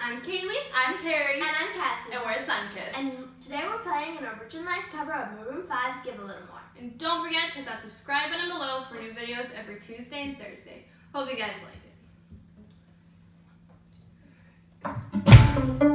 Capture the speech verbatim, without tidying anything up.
I'm Kaylee. I'm Carrie. And I'm Cassie. And we're Sunkissed. And today we're playing an originalized cover of Maroon five's Give a Little More. And don't forget to hit that subscribe button below for new videos every Tuesday and Thursday. Hope you guys like it.